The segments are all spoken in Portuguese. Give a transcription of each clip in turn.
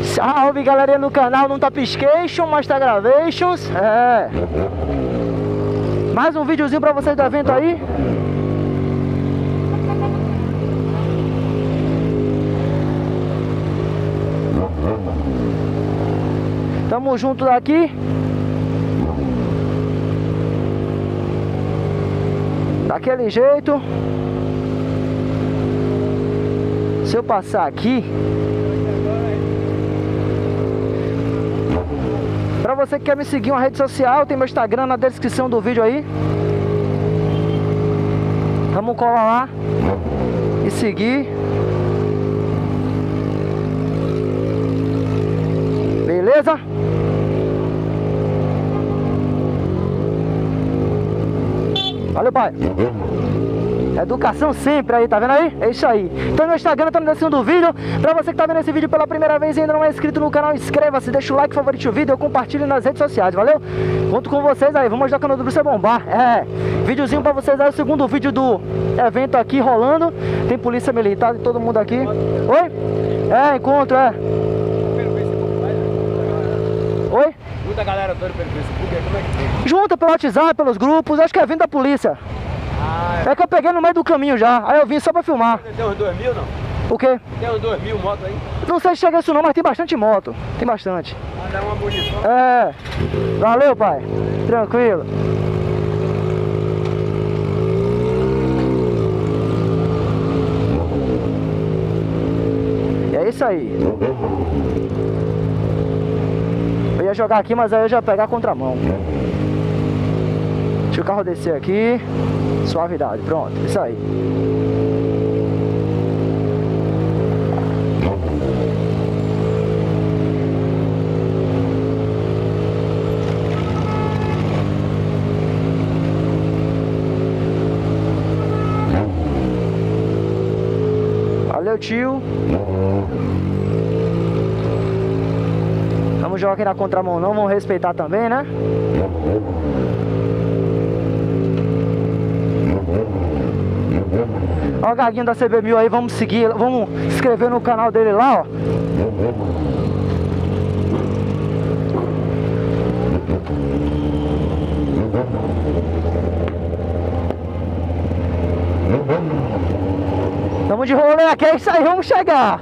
Salve galerinha no canal, não tá Piscation, mas tá Gravations. É. Mais um videozinho pra vocês do evento aí. Tamo junto daqui. Daquele jeito. Se eu passar aqui, pra você que quer me seguir uma rede social, tem meu Instagram na descrição do vídeo aí. Vamos colar lá e seguir. Beleza? Valeu, pai. Educação sempre aí, tá vendo aí? É isso aí. Então no Instagram tá na descrição do vídeo. Pra você que tá vendo esse vídeo pela primeira vez e ainda não é inscrito no canal, inscreva-se, deixa o like, favorite o vídeo, compartilhe nas redes sociais, valeu? Conto com vocês aí, vamos ajudar o canal do Bruce a bombar. É, videozinho pra vocês aí, o segundo vídeo do evento aqui rolando. Tem polícia militar e todo mundo aqui. Oi? É, encontro, é. Oi? Muita galera toda pelo Facebook, como é que tem? Junta pelo WhatsApp, pelos grupos, acho que é vindo da polícia. É que eu peguei no meio do caminho já, aí eu vim só pra filmar. Tem uns 2.000 não? O quê? Tem uns 2.000 motos aí? Não sei se chega isso não, mas tem bastante moto. Tem bastante. Ah, dá uma munição. É. Valeu, pai. Tranquilo. E é isso aí. Eu ia jogar aqui, mas aí eu já ia pegar a contramão. Deixa o carro descer aqui. Suavidade, pronto, isso aí. Valeu, tio. Vamos jogar aqui na contramão não, vamos respeitar também, né? Ó o Gaguinho da CB1000 aí, vamos seguir, vamos se inscrever no canal dele lá, ó. Tamo de rolê aqui, é isso aí, vamos chegar.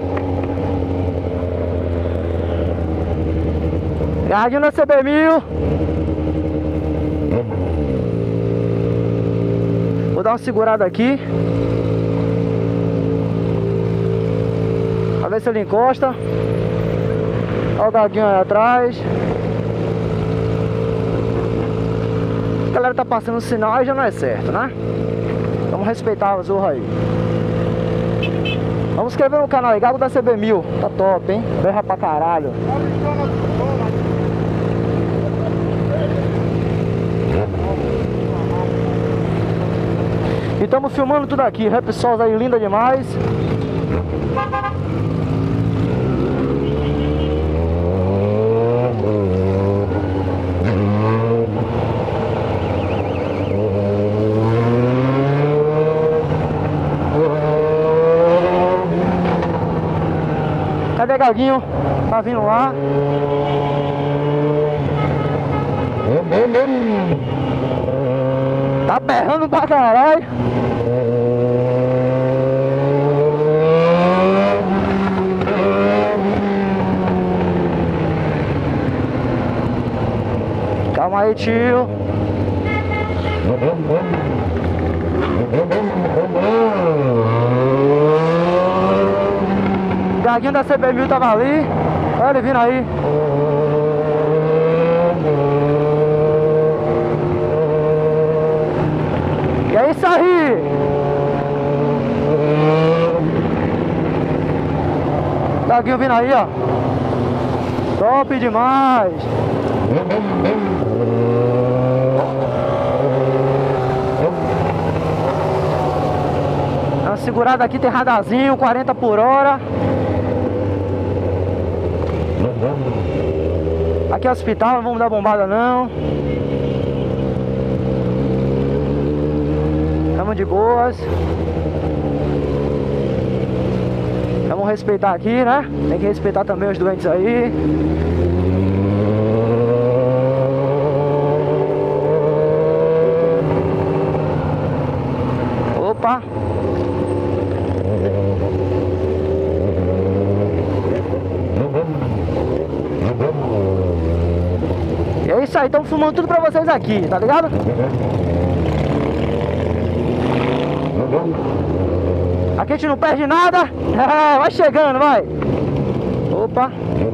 Gaguinho da CB1000. Vou dar uma segurada aqui. Pra ver se ele encosta. Olha o Gaguinho aí atrás. A galera tá passando o sinal aí, já não é certo, né? Vamos respeitar a zorra aí. Vamos se inscrever no canal aí, Gago da CB1000. Tá top, hein? Berra pra caralho. E estamos filmando tudo aqui, Repsols aí, linda demais. Cadê Gaguinho? Tá vindo lá. Tá berrando pra caralho. Calma aí, tio. O Gaguinho da CB1000 tava ali. Olha ele vindo aí. E é isso aí. Gaguinho vindo aí, ó. Top demais. Dá uma segurada aqui, tem radarzinho, 40 por hora. Aqui é o hospital, não vamos dar bombada não. Estamos de boas. Vamos Vamos respeitar aqui, né? Tem que respeitar também os doentes aí. Opa! E é isso aí, estamos filmando tudo pra vocês aqui, tá ligado? Aqui a gente não perde nada. Vai chegando, vai. Opa.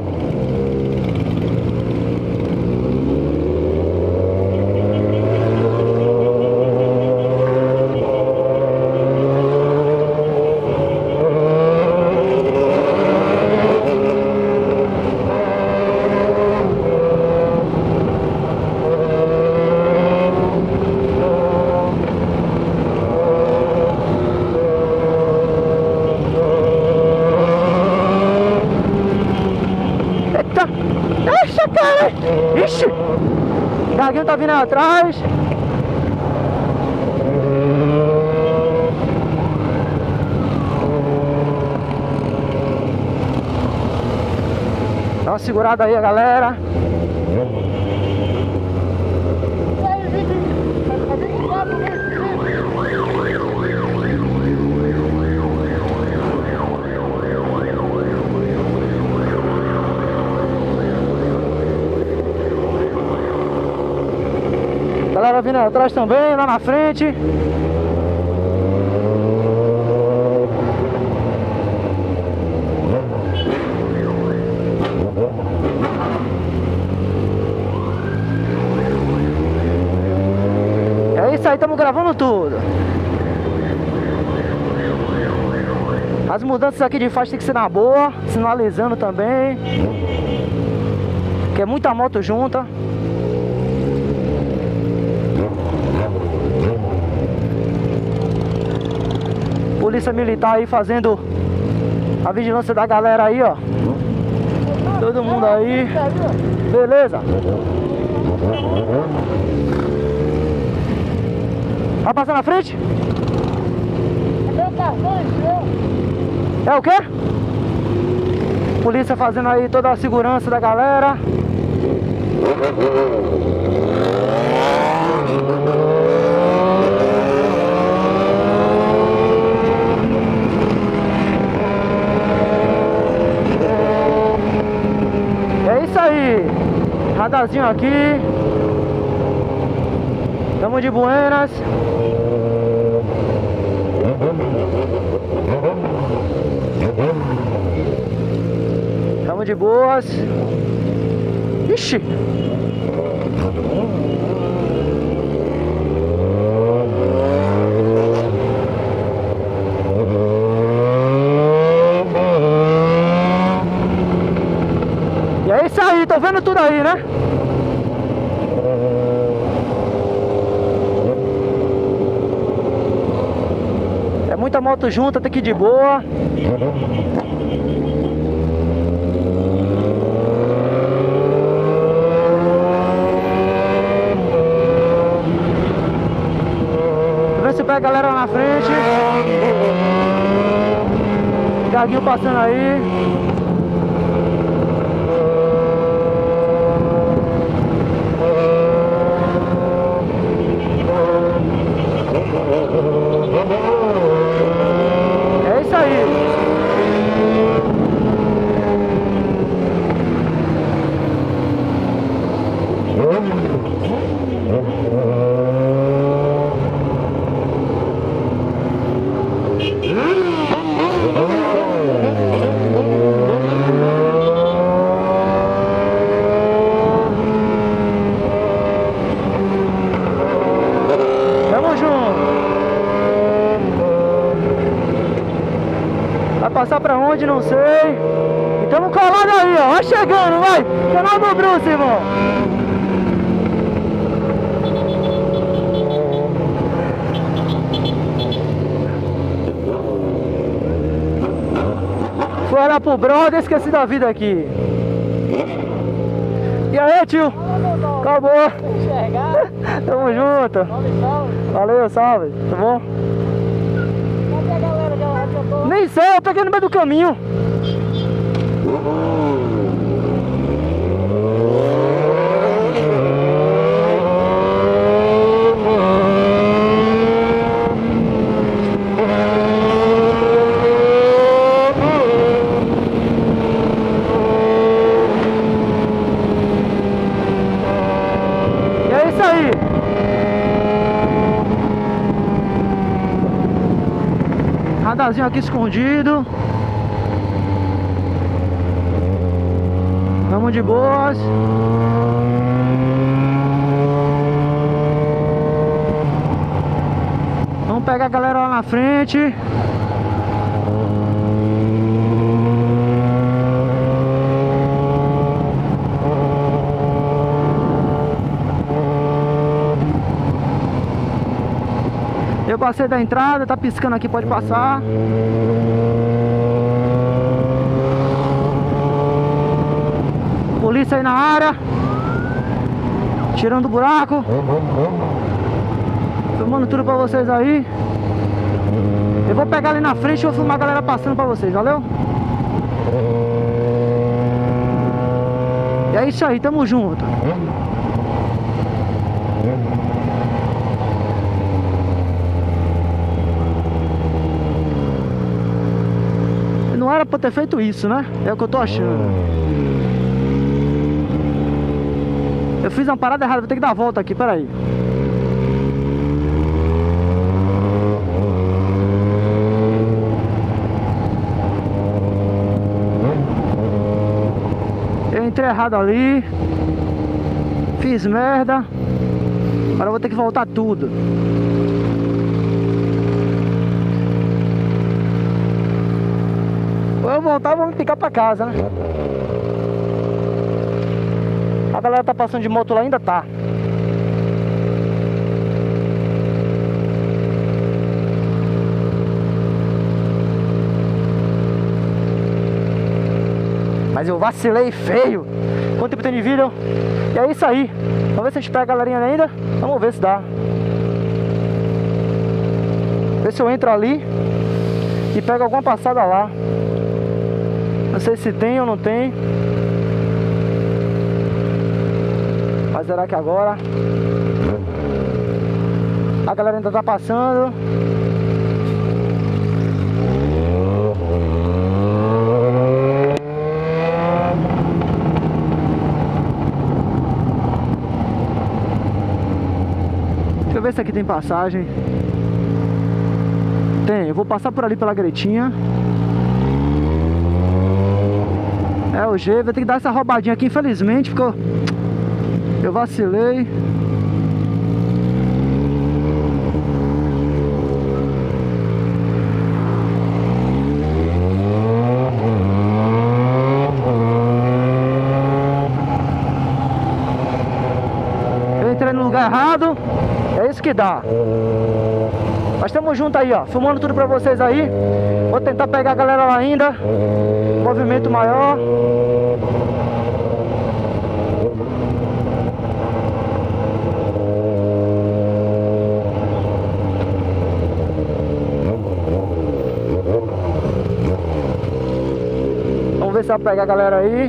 Deixa, cara! Ixi! O Gaguinho tá vindo aí atrás. Dá uma segurada aí, galera. Galera vindo atrás também, lá na frente. É isso aí, estamos gravando tudo. As mudanças aqui de faixa tem que ser na boa, sinalizando também, que é muita moto junta. Polícia Militar aí fazendo a vigilância da galera aí, ó. Todo mundo aí. Beleza? Vai passar na frente? É o quê? Polícia fazendo aí toda a segurança da galera. É isso aí. Radarzinho aqui. Tamo de buenas. Tamo de boas. Ixi. E é isso aí, tô vendo tudo aí, né? É muita moto junta, tem que ir de boa. Vê se pega a galera lá na frente. Gaguinho passando aí. É isso aí. Tamo junto. Vai passar pra onde? Não sei. E tamo colado aí, ó. Vai chegando, vai. Canal do Bruce, irmão. Fui olhar pro brother, esqueci da vida aqui. E aí, tio? Acabou. Tamo junto. Valeu, salve. Tá bom? Nem sei, eu peguei no meio do caminho. radarzinho aqui escondido. Vamos de boas. Vamos pegar a galera lá na frente. Eu passei da entrada, tá piscando aqui, pode passar. Polícia aí na área, tirando o buraco. Filmando tudo pra vocês aí. Eu vou pegar ali na frente e vou filmar a galera passando pra vocês, valeu? E é isso aí, tamo junto. Não era pra ter feito isso, né? É o que eu tô achando. Eu fiz uma parada errada, vou ter que dar a volta aqui, peraí. Eu entrei errado ali. Fiz merda. Agora eu vou ter que voltar tudo. Ou eu voltar, vou me picar pra casa, né? A galera tá passando de moto lá, ainda tá. Mas eu vacilei feio. Quanto tempo tem de vídeo? E é isso aí. Vamos ver se a gente pega a galerinha ainda. Vamos ver se dá. Ver se eu entro ali e pego alguma passada lá. Não sei se tem ou não tem. Mas será que agora? A galera ainda tá passando. Deixa eu ver se aqui tem passagem. Tem, eu vou passar por ali pela gretinha. É o G, vai ter que dar essa roubadinha aqui, infelizmente, porque eu vacilei. Eu entrei no lugar errado. É isso que dá. Mas estamos juntos aí, ó, filmando tudo pra vocês aí. Vou tentar pegar a galera lá ainda. Movimento maior. Vamos ver se vai pegar a galera aí.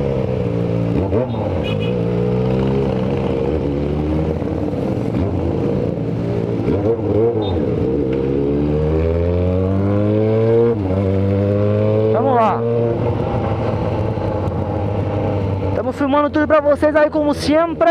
Vamos lá. Estamos filmando tudo pra vocês aí, como sempre.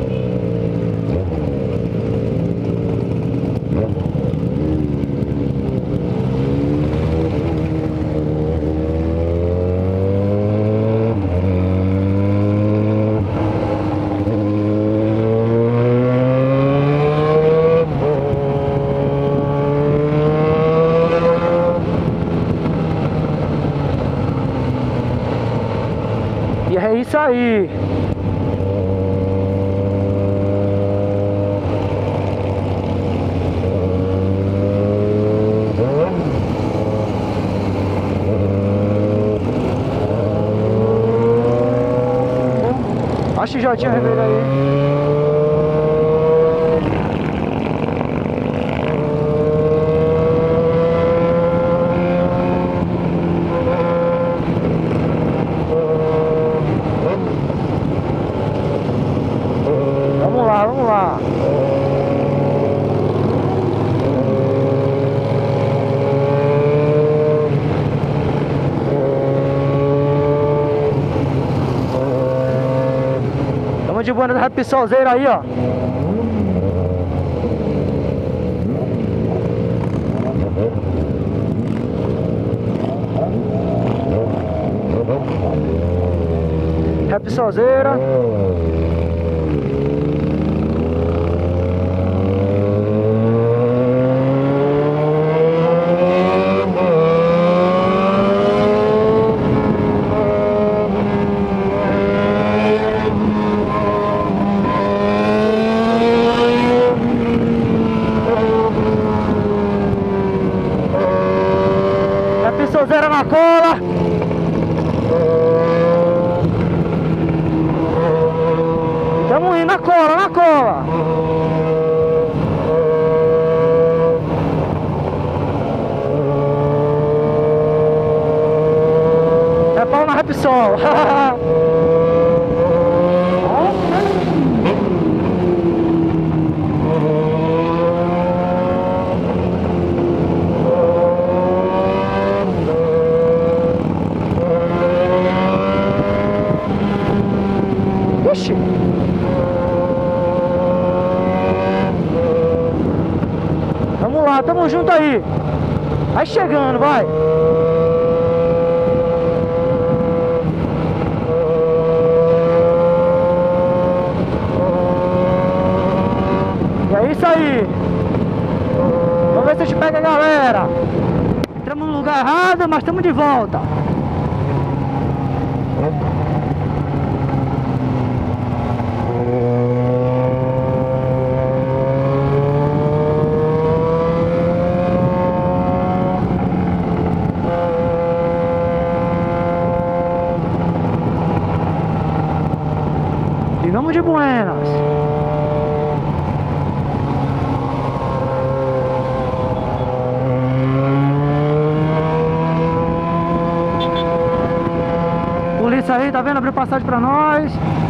E é isso aí. Acho que já tinha revelado aí. Vamos lá, vamos lá. Tamo de boa nessa pistoleira aí, ó. Rap Sozeira. Sozeira na cola. Tamo indo na cola, na cola. É pau na Repsol. Ixi. Vamos lá, tamo junto aí. Vai chegando, vai. E é isso aí. Vamos ver se a gente pega a galera. Entramos no lugar errado, mas estamos de volta. E vamos de buenas. Polícia aí, tá vendo? Abriu passagem pra nós.